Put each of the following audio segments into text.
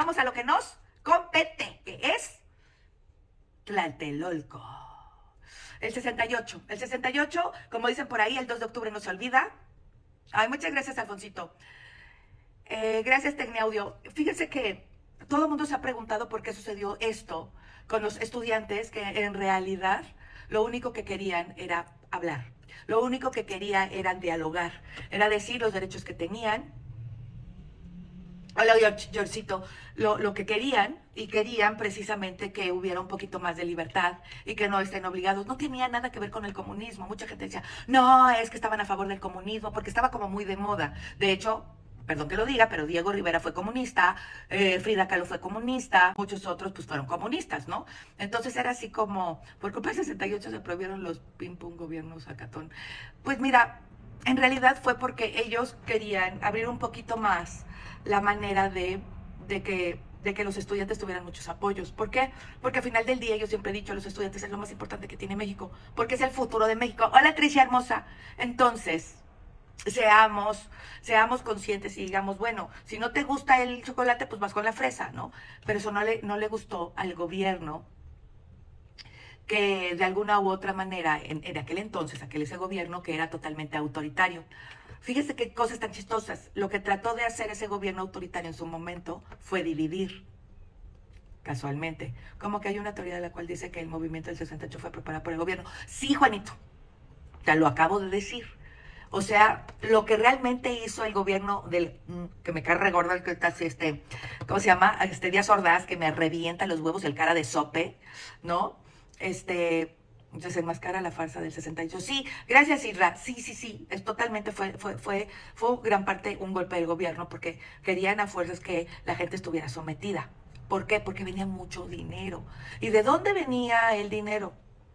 vamos a lo que nos compete, que es Tlatelolco. El 68. El 68, como dicen por ahí, el 2 de octubre no se olvida. Ay, muchas gracias, Alfonsito. Gracias, Tecniaudio. Fíjense que todo el mundo se ha preguntado por qué sucedió esto con los estudiantes que en realidad lo único que querían era hablar. Lo único que querían era dialogar, era decir los derechos que tenían. Hola, Georgito. Lo que querían, y querían precisamente que hubiera un poquito más de libertad y que no estén obligados. No tenía nada que ver con el comunismo. Mucha gente decía, no, es que estaban a favor del comunismo, porque estaba como muy de moda. De hecho, perdón que lo diga, pero Diego Rivera fue comunista, Frida Kahlo fue comunista, muchos otros pues fueron comunistas, ¿no? Entonces era así como, por culpa del 68 se prohibieron los pim pum gobiernos sacatón. Pues mira, en realidad fue porque ellos querían abrir un poquito más la manera de que los estudiantes tuvieran muchos apoyos. ¿Por qué? Porque al final del día yo siempre he dicho a los estudiantes es lo más importante que tiene México, porque es el futuro de México. Hola, Tricia hermosa. Entonces, seamos conscientes y digamos, bueno, si no te gusta el chocolate, pues vas con la fresa, ¿no? Pero eso no le gustó al gobierno, que de alguna u otra manera, en aquel entonces, ese gobierno que era totalmente autoritario. Fíjese qué cosas tan chistosas. Lo que trató de hacer ese gobierno autoritario en su momento fue dividir, casualmente. Como que hay una teoría de la cual dice que el movimiento del 68 fue preparado por el gobierno. Sí, Juanito, te lo acabo de decir. O sea, lo que realmente hizo el gobierno del, que me cae regorda el que está así, ¿cómo se llama? Díaz Ordaz, que me revienta los huevos el cara de sope, ¿no? Desenmascara la farsa del 68. Sí, gracias, Isra. Sí. Es totalmente, fue gran parte un golpe del gobierno, porque querían a fuerzas que la gente estuviera sometida. ¿Por qué? Porque venía mucho dinero. ¿Y de dónde venía el dinero?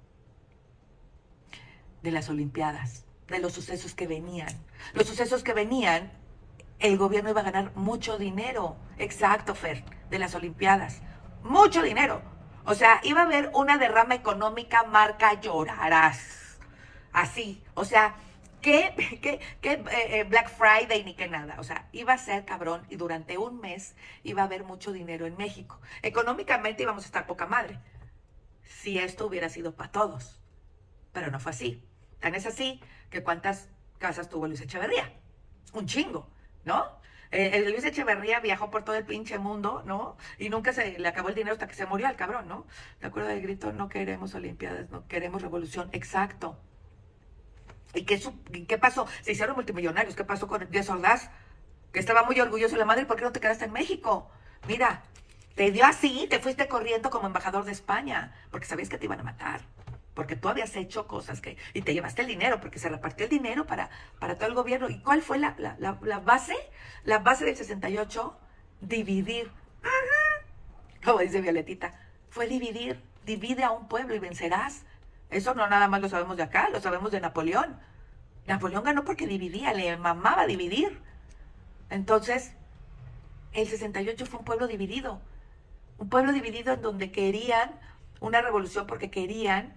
De las Olimpiadas, de los sucesos que venían. Los sucesos que venían, el gobierno iba a ganar mucho dinero. Exacto, Fer, de las Olimpiadas. Mucho dinero. O sea, iba a haber una derrama económica marca llorarás. Así. O sea, que Black Friday ni que nada. O sea, iba a ser cabrón y durante un mes iba a haber mucho dinero en México. Económicamente íbamos a estar poca madre. Si esto hubiera sido para todos. Pero no fue así. Tan es así que cuántas casas tuvo Luis Echeverría. Un chingo, ¿no? El Luis Echeverría viajó por todo el pinche mundo, ¿no? Y nunca se le acabó el dinero hasta que se murió al cabrón, ¿no? ¿Te acuerdas del grito? No queremos Olimpiadas, no queremos revolución. Exacto. ¿Y qué pasó? Se hicieron multimillonarios. ¿Qué pasó con Díaz Ordaz? Que estaba muy orgulloso de la madre. ¿Por qué no te quedaste en México? Mira, te dio así, te fuiste corriendo como embajador de España, porque sabías que te iban a matar. Porque tú habías hecho cosas y te llevaste el dinero, porque se repartió el dinero para todo el gobierno. ¿Y cuál fue la base? La base del 68, dividir. Como dice Violetita, fue dividir. Divide a un pueblo y vencerás. Eso no nada más lo sabemos de acá, lo sabemos de Napoleón. Napoleón ganó porque dividía, le mamaba dividir. Entonces, el 68 fue un pueblo dividido. Un pueblo dividido en donde querían una revolución porque querían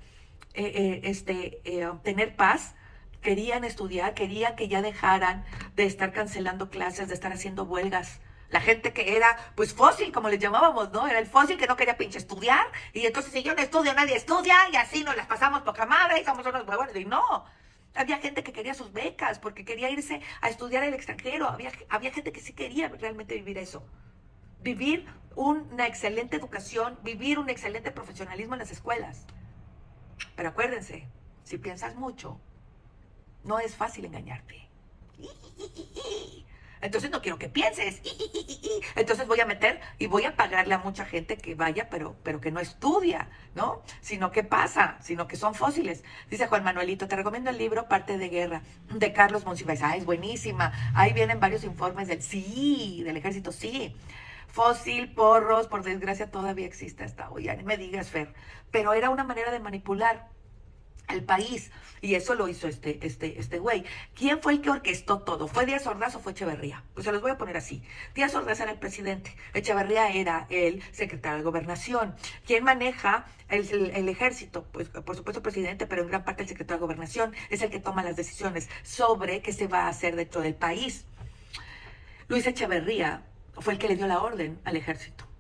tener paz, querían estudiar, querían que ya dejaran de estar cancelando clases, de estar haciendo huelgas. La gente que era, pues, fósil, como les llamábamos, ¿no? Era el fósil que no quería pinche estudiar, y entonces si yo no estudio, nadie estudia, y así nos las pasamos poca madre, y somos unos huevones, y no. Había gente que quería sus becas, porque quería irse a estudiar al extranjero, había gente que sí quería realmente vivir eso. Vivir una excelente educación, vivir un excelente profesionalismo en las escuelas. Pero acuérdense, si piensas mucho, no es fácil engañarte. Entonces no quiero que pienses. Entonces voy a meter y voy a pagarle a mucha gente que vaya, pero que no estudia, ¿no? Sino que pasa, sino que son fósiles. Dice Juan Manuelito, te recomiendo el libro Parte de Guerra, de Carlos Monsiváis. Ah, es buenísima. Ahí vienen varios informes del ejército, sí. Fósil, porros, por desgracia todavía existe hasta hoy, ya ni me digas, Fer. Pero era una manera de manipular al país. Y eso lo hizo este güey. ¿Quién fue el que orquestó todo? ¿Fue Díaz Ordaz o fue Echeverría? Pues se los voy a poner así. Díaz Ordaz era el presidente. Echeverría era el secretario de Gobernación. ¿Quién maneja el ejército? Pues por supuesto el presidente, pero en gran parte el secretario de Gobernación es el que toma las decisiones sobre qué se va a hacer dentro del país. Luis Echeverría fue el que le dio la orden al ejército.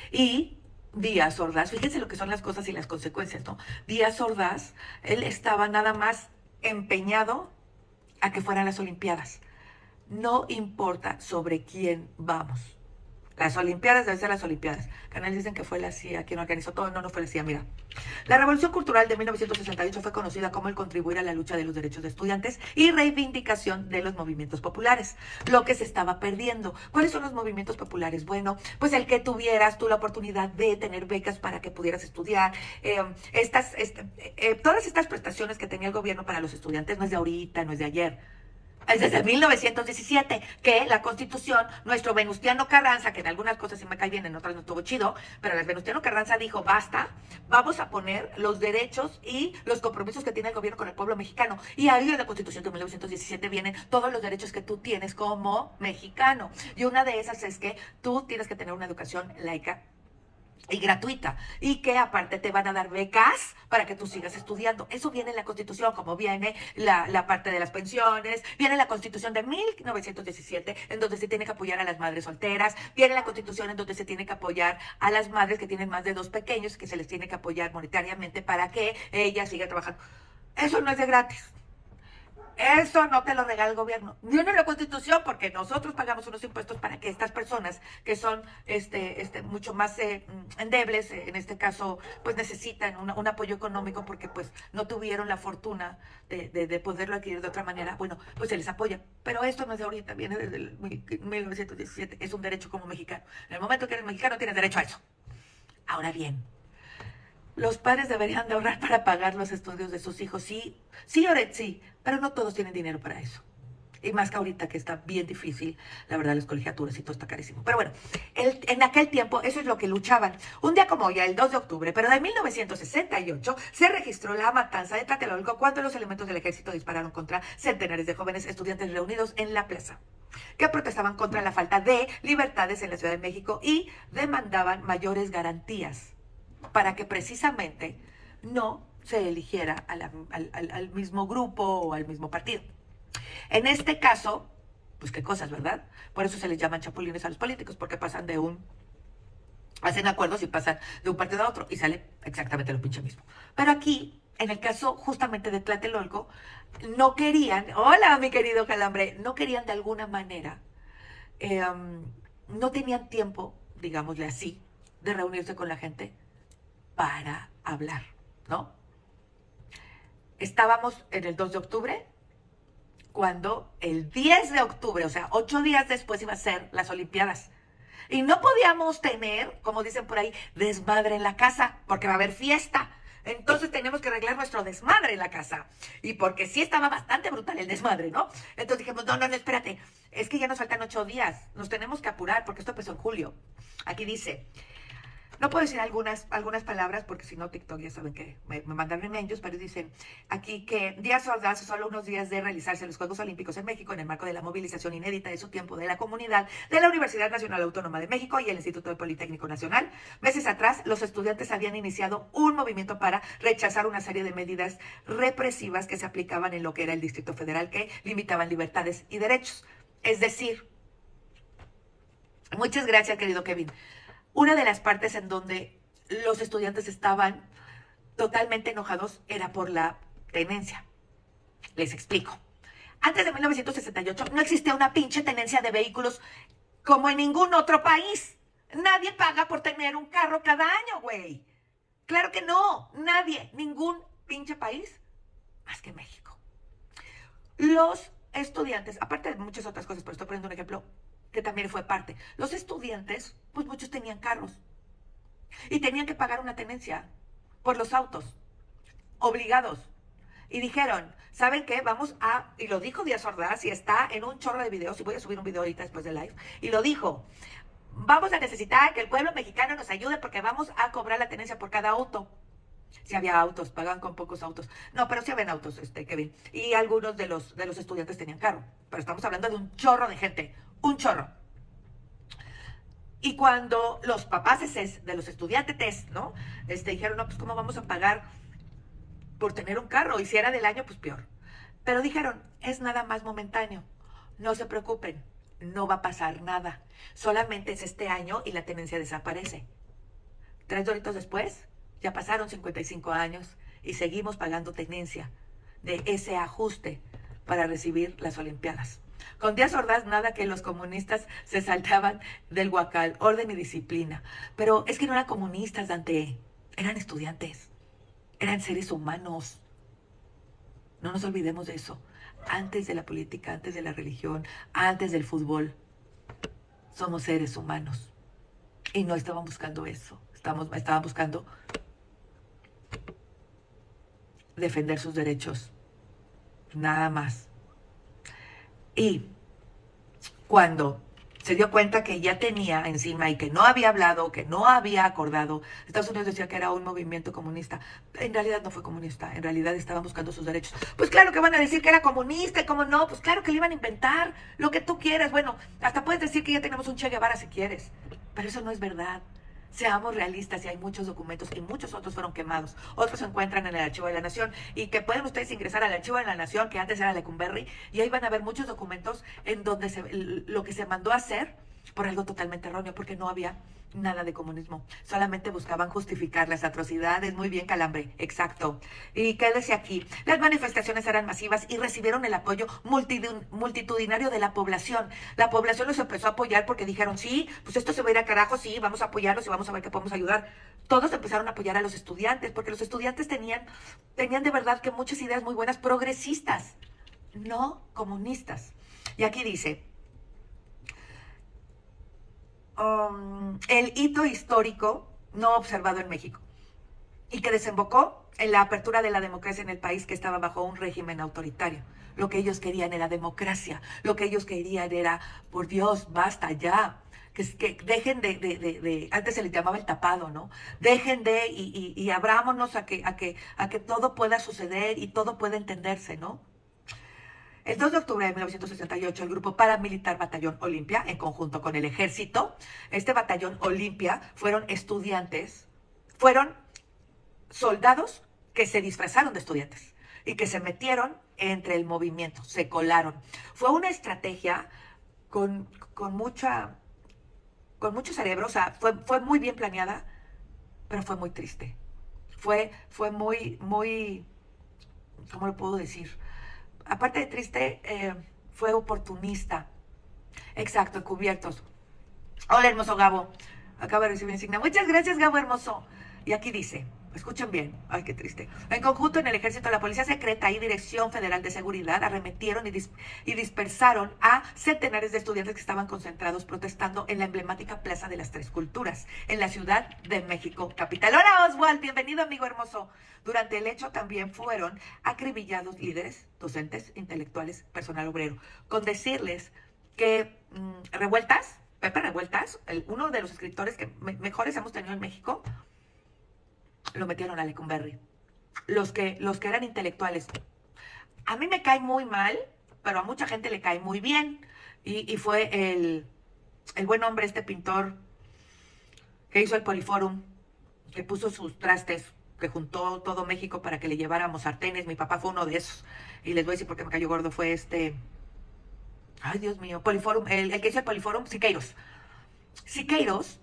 Y Díaz Ordaz, fíjense lo que son las cosas y las consecuencias, ¿no? Díaz Ordaz, él estaba nada más empeñado a que fueran las Olimpiadas. No importa sobre quién vamos. Las Olimpiadas deben ser las Olimpiadas. Canales dicen que fue la CIA quien organizó todo. No, no fue la CIA, mira. La Revolución Cultural de 1968 fue conocida como el contribuir a la lucha de los derechos de estudiantes y reivindicación de los movimientos populares, lo que se estaba perdiendo. ¿Cuáles son los movimientos populares? Bueno, pues el que tuvieras tú la oportunidad de tener becas para que pudieras estudiar, todas estas prestaciones que tenía el gobierno para los estudiantes no es de ahorita, no es de ayer. Es desde 1917 que la Constitución, nuestro Venustiano Carranza, que en algunas cosas sí me cae bien, en otras no estuvo chido, pero el Venustiano Carranza dijo, basta, vamos a poner los derechos y los compromisos que tiene el gobierno con el pueblo mexicano. Y ahí en la Constitución de 1917 vienen todos los derechos que tú tienes como mexicano. Y una de esas es que tú tienes que tener una educación laica y gratuita, y que aparte te van a dar becas para que tú sigas estudiando. Eso viene en la Constitución, como viene la parte de las pensiones, viene la Constitución de 1917, en donde se tiene que apoyar a las madres solteras, viene la Constitución en donde se tiene que apoyar a las madres que tienen más de 2 pequeños, que se les tiene que apoyar monetariamente para que ellas sigan trabajando. Eso no es de gratis. Eso no te lo regala el gobierno. Ni en la Constitución, porque nosotros pagamos unos impuestos para que estas personas que son mucho más endebles, en este caso, pues necesitan un apoyo económico porque pues no tuvieron la fortuna de poderlo adquirir de otra manera. Bueno, pues se les apoya. Pero esto no es de ahorita, viene desde el 1917. Es un derecho como mexicano. En el momento que eres mexicano tienes derecho a eso. Ahora bien, los padres deberían de ahorrar para pagar los estudios de sus hijos. Sí, sí, Oret, sí, pero no todos tienen dinero para eso. Y más que ahorita que está bien difícil, la verdad, las colegiaturas y todo está carísimo. Pero bueno, en aquel tiempo eso es lo que luchaban. Un día como hoy, el 2 de octubre, pero de 1968, se registró la matanza de Tlatelolco cuando los elementos del ejército dispararon contra centenares de jóvenes estudiantes reunidos en la plaza, que protestaban contra la falta de libertades en la Ciudad de México y demandaban mayores garantías para que precisamente no se eligiera al mismo grupo o al mismo partido. En este caso, pues qué cosas, ¿verdad? Por eso se les llaman chapulines a los políticos, porque hacen acuerdos y pasan de un partido a otro y sale exactamente lo pinche mismo. Pero aquí, en el caso justamente de Tlatelolco, no querían, hola mi querido Calambre, no querían de alguna manera, no tenían tiempo, digámosle así, de reunirse con la gente para hablar, ¿no? Estábamos en el 2 de octubre, cuando el 10 de octubre, o sea, 8 días después iba a ser las Olimpiadas. Y no podíamos tener, como dicen por ahí, desmadre en la casa, porque va a haber fiesta. Entonces tenemos que arreglar nuestro desmadre en la casa. Y porque sí estaba bastante brutal el desmadre, ¿no? Entonces dijimos, no, espérate. Es que ya nos faltan 8 días. Nos tenemos que apurar porque esto empezó en julio. Aquí dice, no puedo decir algunas palabras porque si no TikTok ya saben que me mandan remedios, pero dicen aquí que Díaz Ordaz, solo unos días de realizarse los Juegos Olímpicos en México en el marco de la movilización inédita de su tiempo de la comunidad de la Universidad Nacional Autónoma de México y el Instituto de Politécnico Nacional. Meses atrás, los estudiantes habían iniciado un movimiento para rechazar una serie de medidas represivas que se aplicaban en lo que era el Distrito Federal, que limitaban libertades y derechos. Es decir, muchas gracias, querido Kevin. Una de las partes en donde los estudiantes estaban totalmente enojados era por la tenencia. Les explico. Antes de 1968 no existía una pinche tenencia de vehículos como en ningún otro país. Nadie paga por tener un carro cada año, güey. Claro que no. Nadie. Ningún pinche país más que México. Los estudiantes, aparte de muchas otras cosas, pero estoy poniendo un ejemplo que también fue parte. Los estudiantes, pues muchos tenían carros y tenían que pagar una tenencia por los autos, obligados. Y dijeron, ¿saben qué? Y lo dijo Díaz Ordaz y está en un chorro de videos, y voy a subir un video ahorita después del live, y lo dijo, vamos a necesitar que el pueblo mexicano nos ayude porque vamos a cobrar la tenencia por cada auto. Si había autos, pagaban con pocos autos. No, pero sí habían autos, Kevin. Y algunos de los estudiantes tenían carro. Pero estamos hablando de un chorro de gente. Un chorro. Y cuando los papás de los estudiantes, ¿no? Dijeron, no, pues ¿cómo vamos a pagar por tener un carro? Y si era del año, pues peor. Pero dijeron, es nada más momentáneo. No se preocupen, no va a pasar nada. Solamente es este año y la tenencia desaparece. 3 doritos después, ya pasaron 55 años y seguimos pagando tenencia de ese ajuste para recibir las Olimpiadas. Con Díaz Ordaz nada que los comunistas se saltaban del huacal, orden y disciplina. Pero es que no eran comunistas, Dante, eran estudiantes, eran seres humanos. No nos olvidemos de eso. Antes de la política, antes de la religión, antes del fútbol, somos seres humanos. Y no estaban buscando eso. Estaban buscando defender sus derechos. Nada más. Y cuando se dio cuenta que ya tenía encima y que no había hablado, que no había acordado, Estados Unidos decía que era un movimiento comunista. En realidad no fue comunista, en realidad estaban buscando sus derechos. Pues claro que van a decir que era comunista, y cómo no, pues claro que le iban a inventar lo que tú quieras. Bueno, hasta puedes decir que ya tenemos un Che Guevara si quieres, pero eso no es verdad. Seamos realistas, y hay muchos documentos y muchos otros fueron quemados. Otros se encuentran en el Archivo de la Nación y que pueden ustedes ingresar al Archivo de la Nación, que antes era Lecumberri, y ahí van a ver muchos documentos en donde lo que se mandó a hacer por algo totalmente erróneo, porque no había nada de comunismo. Solamente buscaban justificar las atrocidades. Muy bien, Calambre, exacto. ¿Y qué decía aquí? Las manifestaciones eran masivas y recibieron el apoyo multitudinario de la población. La población los empezó a apoyar porque dijeron, sí, pues esto se va a ir a carajo, sí, vamos a apoyarlos y vamos a ver qué podemos ayudar. Todos empezaron a apoyar a los estudiantes, porque los estudiantes tenían de verdad que muchas ideas muy buenas, progresistas, no comunistas. Y aquí dice, el hito histórico no observado en México y que desembocó en la apertura de la democracia en el país que estaba bajo un régimen autoritario. Lo que ellos querían era democracia, lo que ellos querían era, por Dios, basta ya, que dejen antes se les llamaba el tapado, ¿no? Dejen y abrámonos a que todo pueda suceder y todo pueda entenderse, ¿no? El 2 de octubre de 1968, el grupo paramilitar Batallón Olimpia, en conjunto con el ejército, este Batallón Olimpia fueron soldados que se disfrazaron de estudiantes y que se metieron entre el movimiento, se colaron. Fue una estrategia con, con mucha, con mucho cerebro, o sea, fue muy bien planeada, pero fue muy triste. Fue muy, ¿cómo lo puedo decir? Aparte de triste, fue oportunista. Exacto, encubiertos. Hola, hermoso Gabo. Acabo de recibir insignia. Muchas gracias, Gabo hermoso. Y aquí dice, escuchen bien, ay, qué triste. En conjunto, en el Ejército, la Policía Secreta y Dirección Federal de Seguridad arremetieron y dispersaron a centenares de estudiantes que estaban concentrados protestando en la emblemática Plaza de las Tres Culturas, en la Ciudad de México, capital. Hola, Oswald, bienvenido, amigo hermoso. Durante el hecho también fueron acribillados líderes, docentes, intelectuales, personal obrero, con decirles que Revueltas, Pepe Revueltas, uno de los escritores que mejores hemos tenido en México, lo metieron a Lecumberri. Los que eran intelectuales. A mí me cae muy mal, pero a mucha gente le cae muy bien. Y fue el buen hombre, este pintor, que hizo el Poliforum, que puso sus trastes, que juntó todo México para que le lleváramos sartenes. Mi papá fue uno de esos. Y les voy a decir por qué me cayó gordo, fue ay, Dios mío, Poliforum, el que hizo el Poliforum, Siqueiros. Siqueiros,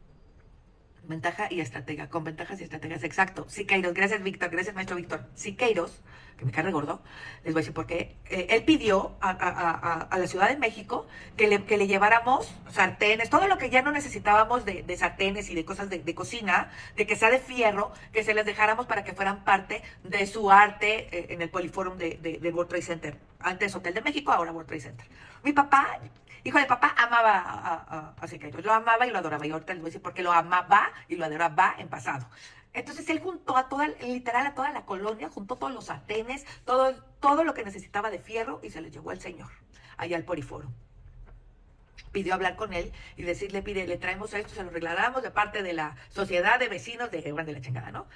ventaja y estratega, con ventajas y estrategias, exacto. Siqueiros, gracias Víctor, gracias maestro Víctor. Siqueiros, que me cae gordo, les voy a decir por qué. Él pidió a la Ciudad de México que le lleváramos sartenes, todo lo que ya no necesitábamos de sartenes y de cosas de cocina, de que sea de fierro, que se les dejáramos para que fueran parte de su arte en el Poliforum del World Trade Center. Antes Hotel de México, ahora World Trade Center. Mi papá, hijo de papá, amaba a Siqueiros, lo amaba y lo adoraba. Y ahorita les voy a decir por qué lo amaba y lo adoraba en pasado. Entonces él juntó literal a toda la colonia, juntó todos los sartenes, todo lo que necesitaba de fierro y se les llevó al señor, allá al Poliforum. Pidió hablar con él y decirle, le traemos esto, se lo regalamos de parte de la sociedad de vecinos de Jehová de la chingada, ¿no?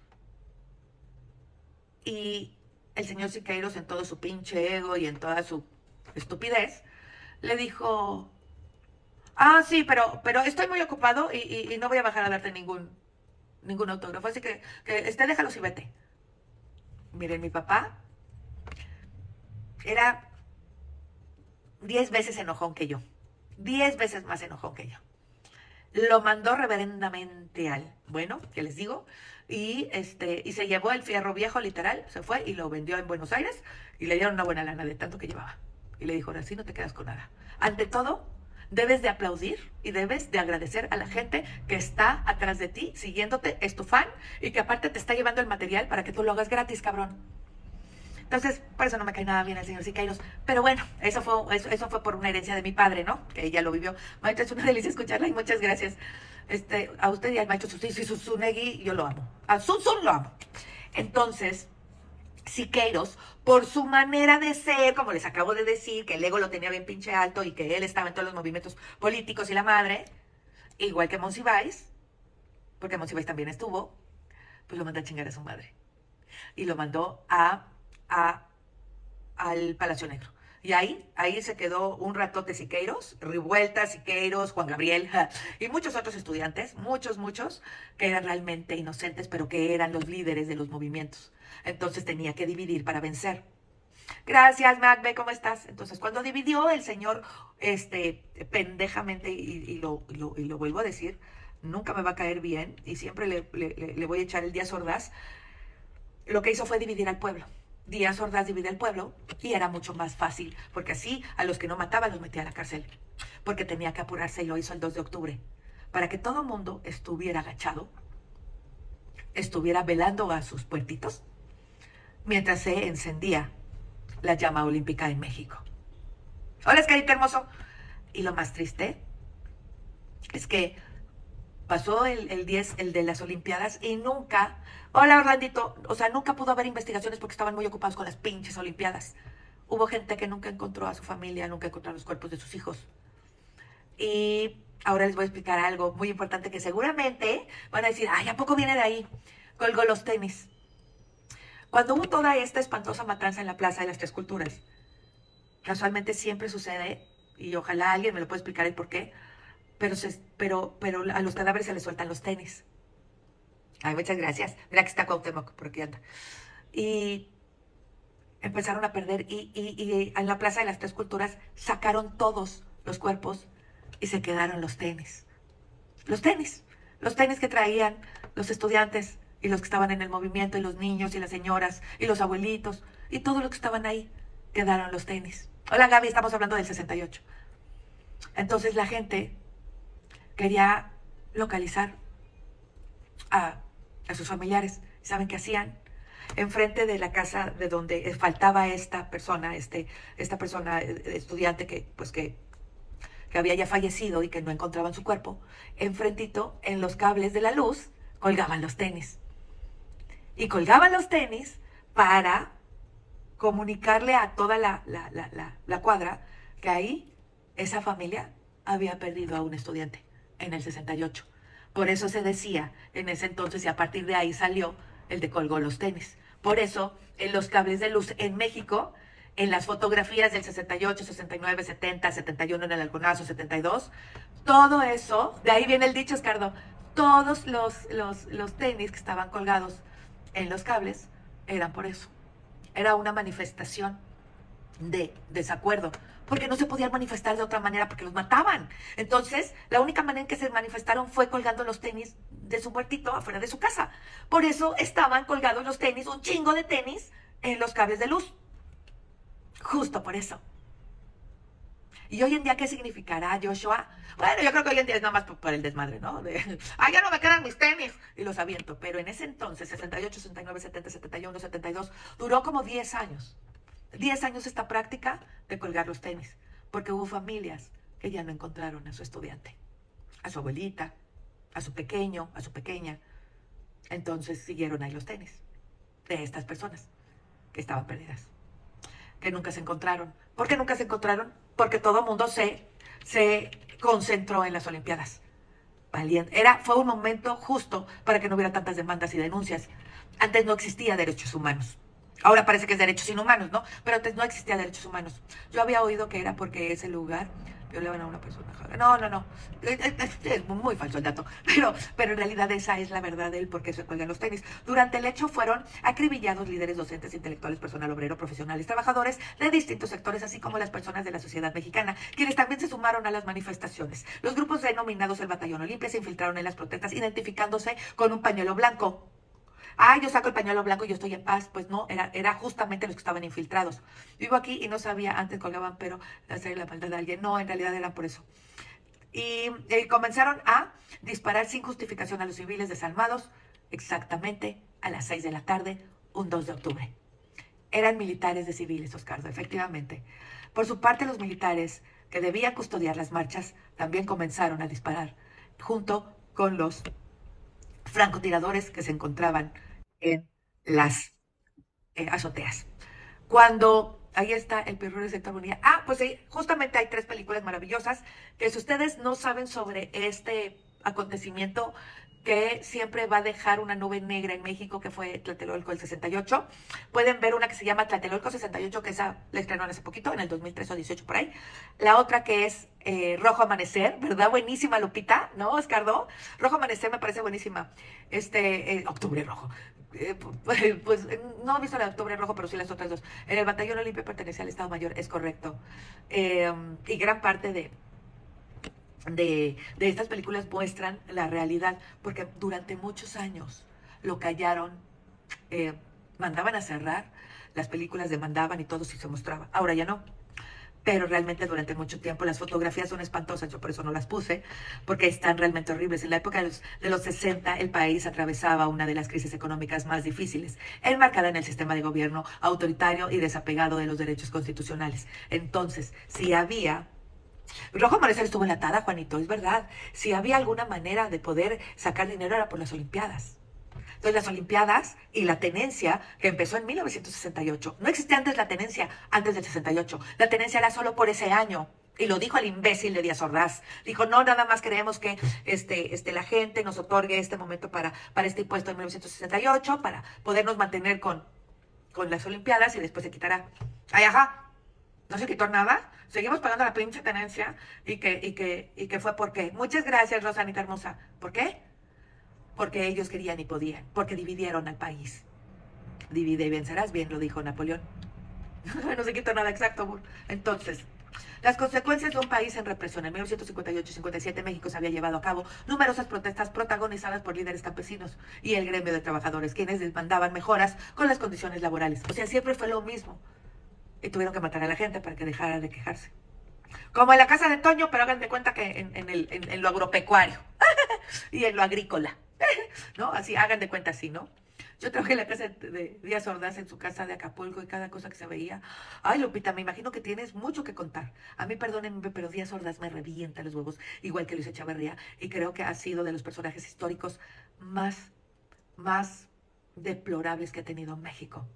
Y el señor Siqueiros, en todo su pinche ego y en toda su estupidez, le dijo, sí, pero estoy muy ocupado y no voy a bajar a darte ningún autógrafo, así que déjalos y vete. Miren, mi papá era 10 veces enojón que yo, 10 veces más enojón que yo. lo mandó reverendamente al, bueno, ¿qué les digo? Y se llevó el fierro viejo, literal, se fue y lo vendió en Buenos Aires y le dieron una buena lana de tanto que llevaba. Y le dijo, ahora sí no te quedas con nada. Ante todo, debes de aplaudir y debes de agradecer a la gente que está atrás de ti, siguiéndote, es tu fan y que aparte te está llevando el material para que tú lo hagas gratis, cabrón. Entonces, por eso no me cae nada bien el señor Siqueiros. Pero bueno, eso fue por una herencia de mi padre, ¿no? Que ella lo vivió. Maestro, es una delicia escucharla y muchas gracias. A usted y al maestro Zunegui, yo lo amo. A Sun lo amo. Entonces, Siqueiros, por su manera de ser, como les acabo de decir, que el ego lo tenía bien pinche alto y que él estaba en todos los movimientos políticos y la madre, igual que Monsiváis, porque Monsiváis también estuvo, pues lo mandó a chingar a su madre. Y lo mandó a, al Palacio Negro. Y ahí se quedó un ratote Siqueiros, Revuelta, Siqueiros, Juan Gabriel y muchos otros estudiantes, muchos, que eran realmente inocentes, pero que eran los líderes de los movimientos. Entonces tenía que dividir para vencer. Gracias, Macbe, ¿cómo estás? Entonces, cuando dividió el señor, pendejamente, y lo vuelvo a decir, nunca me va a caer bien y siempre le voy a echar el Díaz Ordaz, lo que hizo fue dividir al pueblo. Díaz Ordaz divide al pueblo y era mucho más fácil, porque así a los que no mataba los metía a la cárcel, porque tenía que apurarse y lo hizo el 2 de octubre, para que todo el mundo estuviera agachado, estuviera velando a sus puertitos, mientras se encendía la llama olímpica en México. Hola, Escarita hermoso. Y lo más triste es que pasó el 10, el de las Olimpiadas, y nunca, hola Orlandito, o sea, nunca pudo haber investigaciones porque estaban muy ocupados con las pinches Olimpiadas. Hubo gente que nunca encontró a su familia, nunca encontró los cuerpos de sus hijos. Y ahora les voy a explicar algo muy importante que seguramente van a decir, ay, ¿a poco viene de ahí? Colgó los tenis. Cuando hubo toda esta espantosa matanza en la Plaza de las Tres Culturas, casualmente siempre sucede, y ojalá alguien me lo pueda explicar el por qué, pero a los cadáveres se les sueltan los tenis. Ay, muchas gracias. Mira que está Cuauhtémoc, por aquí anda. Y empezaron a perder y en la Plaza de las Tres Culturas sacaron todos los cuerpos y se quedaron los tenis. Los tenis. Los tenis que traían los estudiantes y los que estaban en el movimiento y los niños y las señoras y los abuelitos y todos los que estaban ahí, quedaron los tenis. Hola Gaby, estamos hablando del 68. Entonces la gente quería localizar a sus familiares. ¿Saben qué hacían? Enfrente de la casa de donde faltaba esta persona estudiante que había ya fallecido y que no encontraban su cuerpo, enfrentito, en los cables de la luz, colgaban los tenis. Y colgaban los tenis para comunicarle a toda la cuadra que ahí esa familia había perdido a un estudiante en el 68. Por eso se decía en ese entonces, y a partir de ahí salió el de colgó los tenis. Por eso, en los cables de luz en México, en las fotografías del 68, 69, 70, 71 en el Halconazo, 72, todo eso, de ahí viene el dicho, Escardo, todos los tenis que estaban colgados en los cables eran por eso. Era una manifestación de desacuerdo, porque no se podían manifestar de otra manera porque los mataban. Entonces, la única manera en que se manifestaron fue colgando los tenis de su muertito afuera de su casa. Por eso estaban colgados los tenis, un chingo de tenis, en los cables de luz. Justo por eso. ¿Y hoy en día qué significará, Joshua? Bueno, yo creo que hoy en día es nada más por el desmadre, ¿no? Ay, ya no me quedan mis tenis. Y los aviento. Pero en ese entonces, 68, 69, 70, 71, 72, duró como 10 años. 10 años esta práctica de colgar los tenis. Porque hubo familias que ya no encontraron a su estudiante, a su abuelita, a su pequeño, a su pequeña. Entonces siguieron ahí los tenis de estas personas que estaban perdidas, que nunca se encontraron. ¿Por qué nunca se encontraron? Porque todo el mundo se concentró en las Olimpiadas. Fue un momento justo para que no hubiera tantas demandas y denuncias. Antes no existía derechos humanos. Ahora parece que es derechos inhumanos, ¿no? Pero antes no existía derechos humanos. Yo había oído que era porque ese lugar violaban a una persona. No. Es muy falso el dato. Pero en realidad esa es la verdad del por qué se cuelgan los tenis. Durante el hecho fueron acribillados líderes docentes, intelectuales, personal obrero, profesionales, trabajadores de distintos sectores, así como las personas de la sociedad mexicana, quienes también se sumaron a las manifestaciones. Los grupos denominados el Batallón Olimpia se infiltraron en las protestas, identificándose con un pañuelo blanco. Ah, yo saco el pañuelo blanco y yo estoy en paz. Pues no, era justamente los que estaban infiltrados. Vivo aquí y no sabía, antes colgaban, pero hacer la maldad de alguien. No, en realidad eran por eso. Y comenzaron a disparar sin justificación a los civiles desarmados exactamente a las 6 de la tarde, un 2 de octubre. Eran militares de civiles, Oscardo, efectivamente. Por su parte, los militares que debían custodiar las marchas también comenzaron a disparar junto con los francotiradores que se encontraban en las azoteas. Cuando ahí está el perro de sector Bonilla. Ah, pues sí, justamente hay 3 películas maravillosas que si ustedes no saben sobre este acontecimiento que siempre va a dejar una nube negra en México, que fue Tlatelolco del 68. Pueden ver una que se llama Tlatelolco 68, que esa la estrenaron hace poquito, en el 2003 o 18 por ahí. La otra que es Rojo Amanecer, ¿verdad? Buenísima, Lupita, ¿no, Oscardo? Rojo Amanecer me parece buenísima. Octubre Rojo. Pues no he visto la de Octubre Rojo, pero sí las otras dos. En el Batallón Olimpia pertenece al Estado Mayor, es correcto. Y gran parte de estas películas muestran la realidad, porque durante muchos años lo callaron, eh, mandaban a cerrar, las películas demandaban y todo sí se mostraba. Ahora ya no. Pero realmente durante mucho tiempo las fotografías son espantosas, yo por eso no las puse, porque están realmente horribles. En la época de los 60 el país atravesaba una de las crisis económicas más difíciles, enmarcada en el sistema de gobierno autoritario y desapegado de los derechos constitucionales. Entonces, si había Rojo Amanecer estuvo enlatada, Juanito, es verdad. Si había alguna manera de poder sacar dinero era por las Olimpiadas. Entonces, las Olimpiadas y la tenencia, que empezó en 1968. No existía antes la tenencia, antes del 68. La tenencia era solo por ese año. Y lo dijo el imbécil de Díaz Ordaz. Dijo, no, nada más queremos que la gente nos otorgue este momento para este impuesto en 1968, para podernos mantener con las Olimpiadas y después se quitará. Ay, ajá, no se quitó nada. Seguimos pagando la pinche tenencia y que fue porque. Muchas gracias, Rosanita hermosa. ¿Por qué? Porque ellos querían y podían, porque dividieron al país. Divide y vencerás, bien lo dijo Napoleón. No se quitó nada, exacto, amor. Entonces, las consecuencias de un país en represión. En 1958 y 57 México se había llevado a cabo numerosas protestas protagonizadas por líderes campesinos y el gremio de trabajadores, quienes demandaban mejoras con las condiciones laborales. O sea, siempre fue lo mismo. Y tuvieron que matar a la gente para que dejara de quejarse. Como en la casa de Toño, pero hagan de cuenta que en lo agropecuario y en lo agrícola. ¿No? Así, hagan de cuenta así, ¿no? Yo trabajé en la casa de Díaz Ordaz, en su casa de Acapulco, y cada cosa que se veía. Ay, Lupita, me imagino que tienes mucho que contar. A mí, perdónenme, pero Díaz Ordaz me revienta los huevos, igual que Luis Echeverría, y creo que ha sido de los personajes históricos más deplorables que ha tenido México.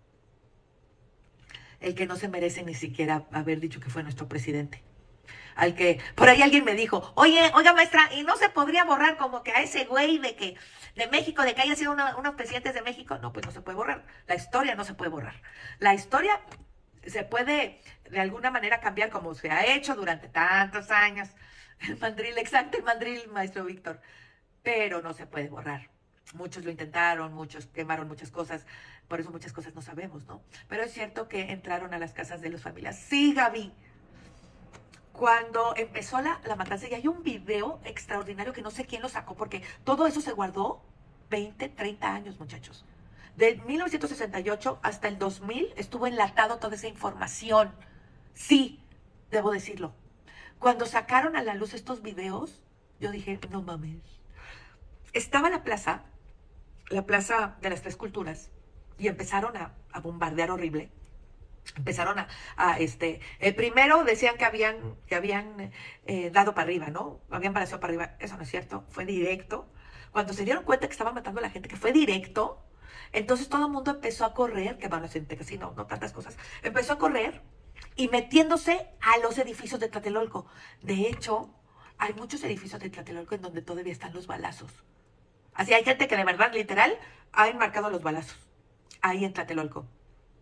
El que no se merece ni siquiera haber dicho que fue nuestro presidente. Al que, por ahí alguien me dijo, oiga maestra, ¿y no se podría borrar como que a ese güey de México, de que haya sido unos presidentes de México? No, pues no se puede borrar. La historia no se puede borrar. La historia se puede de alguna manera cambiar como se ha hecho durante tantos años. El mandril, exacto, el mandril, maestro Víctor. Pero no se puede borrar. Muchos lo intentaron, muchos quemaron muchas cosas, por eso muchas cosas no sabemos, ¿no? Pero es cierto que entraron a las casas de las familias. Sí, Gaby, cuando empezó la matanza, y hay un video extraordinario que no sé quién lo sacó, porque todo eso se guardó 20, 30 años, muchachos. De 1968 hasta el 2000 estuvo enlatado toda esa información. Sí, debo decirlo. Cuando sacaron a la luz estos videos, yo dije, no mames. Estaba la plaza de las Tres Culturas, y empezaron a bombardear horrible. Empezaron primero decían que habían dado para arriba, ¿no? Habían balanceado para arriba. Eso no es cierto, fue directo. Cuando se dieron cuenta que estaban matando a la gente, que fue directo, entonces todo el mundo empezó a correr, que bueno, casi no tantas cosas, empezó a correr y metiéndose a los edificios de Tlatelolco. De hecho, hay muchos edificios de Tlatelolco en donde todavía están los balazos. Así hay gente que de verdad, literal, ha enmarcado los balazos ahí en Tlatelolco.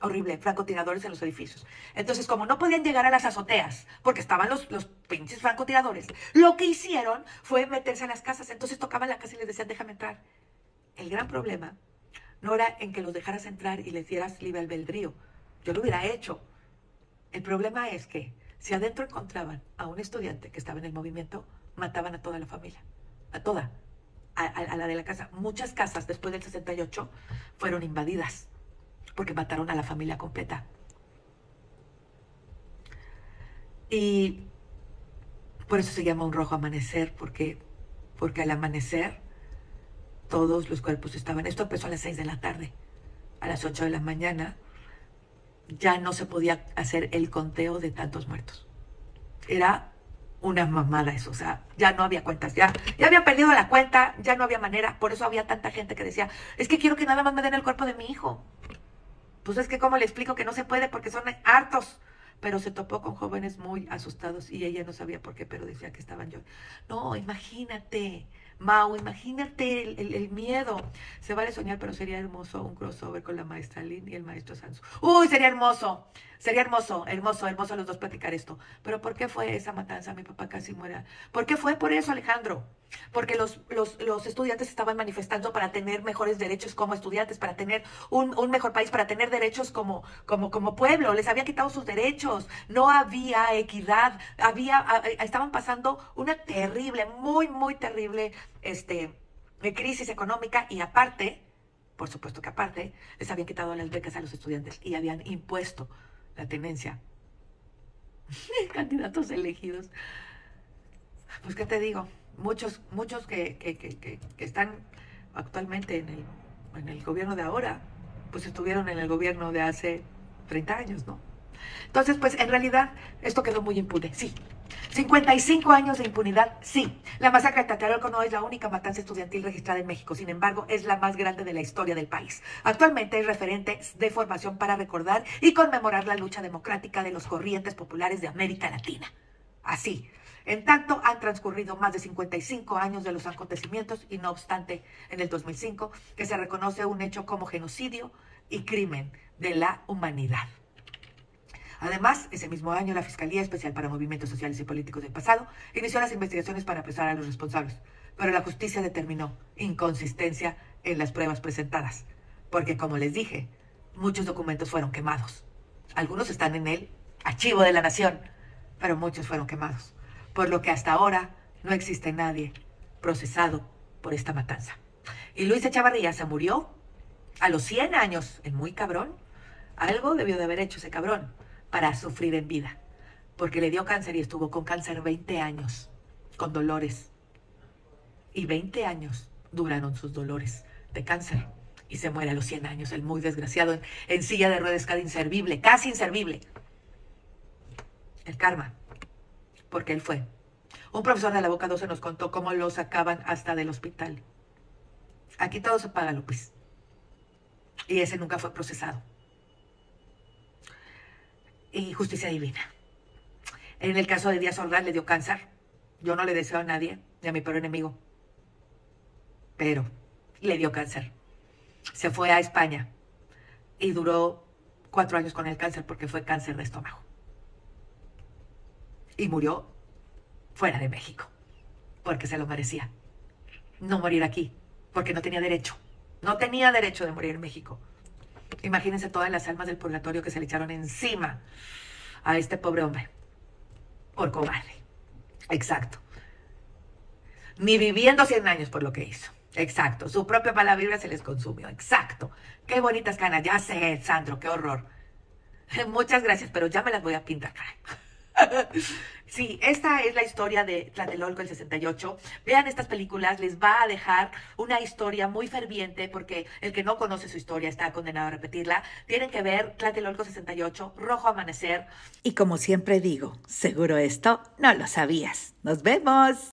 horrible, francotiradores en los edificios. Entonces, como no podían llegar a las azoteas, porque estaban los pinches francotiradores, lo que hicieron fue meterse a las casas. Entonces tocaban la casa y les decían, déjame entrar. El gran problema no era en que los dejaras entrar y les dieras libre albedrío. Yo lo hubiera hecho. El problema es que si adentro encontraban a un estudiante que estaba en el movimiento, mataban a toda la familia, a toda, a la de la casa. Muchas casas después del 68 fueron invadidas porque mataron a la familia completa. Y por eso se llama un rojo amanecer, porque al amanecer todos los cuerpos estaban. Esto empezó a las 6 de la tarde. A las 8 de la mañana ya no se podía hacer el conteo de tantos muertos. Era una mamada eso, o sea, ya no había cuentas, ya había perdido la cuenta, ya no había manera. Por eso había tanta gente que decía, es que quiero que nada más me den el cuerpo de mi hijo. Pues es que cómo le explico que no se puede porque son hartos. Pero se topó con jóvenes muy asustados y ella no sabía por qué, pero decía que estaban yo. No, imagínate, Mau, imagínate el miedo. Se vale soñar, pero sería hermoso un crossover con la maestra Lynn y el maestro Sansu. Uy, sería hermoso hermoso los dos platicar esto. Pero ¿por qué fue esa matanza? Mi papá casi muera. ¿Por qué fue por eso, Alejandro? Porque los estudiantes estaban manifestando para tener mejores derechos como estudiantes, para tener un mejor país, para tener derechos como pueblo. Les habían quitado sus derechos, no había equidad, estaban pasando una terrible, muy, muy terrible crisis económica y aparte, por supuesto que aparte, les habían quitado las becas a los estudiantes y habían impuesto la tenencia. Candidatos elegidos. Pues, ¿qué te digo? Muchos que están actualmente en el gobierno de ahora, pues estuvieron en el gobierno de hace 30 años, ¿no? Entonces, pues en realidad esto quedó muy impune, sí. 55 años de impunidad, sí. La masacre de Tlatelolco no es la única matanza estudiantil registrada en México, sin embargo, es la más grande de la historia del país. Actualmente es referente de formación para recordar y conmemorar la lucha democrática de los corrientes populares de América Latina. Así. En tanto, han transcurrido más de 55 años de los acontecimientos y no obstante, en el 2005, que se reconoce un hecho como genocidio y crimen de la humanidad. Además, ese mismo año, la Fiscalía Especial para Movimientos Sociales y Políticos del Pasado inició las investigaciones para apresar a los responsables, pero la justicia determinó inconsistencia en las pruebas presentadas, porque, como les dije, muchos documentos fueron quemados. Algunos están en el archivo de la Nación, pero muchos fueron quemados, por lo que hasta ahora no existe nadie procesado por esta matanza. Y Luis Echavarría se murió a los 100 años, el muy cabrón. Algo debió de haber hecho ese cabrón para sufrir en vida, porque le dio cáncer y estuvo con cáncer 20 años, con dolores. Y 20 años duraron sus dolores de cáncer. Y se muere a los 100 años, el muy desgraciado, en silla de ruedas, casi inservible. El karma, porque él fue. Un profesor de la Boca 12 nos contó cómo lo sacaban hasta del hospital. Aquí todo se paga, Lupis. Y ese nunca fue procesado. Y justicia divina. En el caso de Díaz Ordaz le dio cáncer. Yo no le deseo a nadie, ni a mi peor enemigo. Pero le dio cáncer. Se fue a España y duró 4 años con el cáncer porque fue cáncer de estómago. Y murió fuera de México porque se lo merecía. No morir aquí porque no tenía derecho. No tenía derecho de morir en México. Imagínense todas las almas del purgatorio que se le echaron encima a este pobre hombre. Por cobarde. Exacto. Ni viviendo 100 años por lo que hizo. Exacto. Su propia palabra se les consumió. Exacto. Qué bonitas canas. Ya sé, Sandro, qué horror. Muchas gracias, pero ya me las voy a pintar, caray. Sí, esta es la historia de Tlatelolco el 68. Vean estas películas, les va a dejar una historia muy ferviente porque el que no conoce su historia está condenado a repetirla. Tienen que ver Tlatelolco 68, Rojo Amanecer. Y como siempre digo, seguro esto no lo sabías. ¡Nos vemos!